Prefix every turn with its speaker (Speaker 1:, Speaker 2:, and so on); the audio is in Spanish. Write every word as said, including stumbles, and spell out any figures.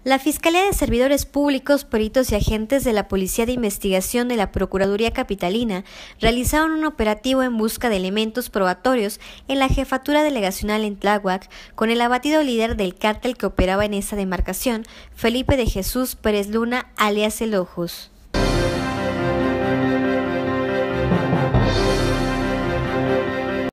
Speaker 1: La Fiscalía de Servidores Públicos, Peritos y Agentes de la Policía de Investigación de la Procuraduría Capitalina realizaron un operativo en busca de elementos probatorios en la jefatura delegacional en Tláhuac con el abatido líder del cártel que operaba en esa demarcación, Felipe de Jesús Pérez Luna, alias El Ojos.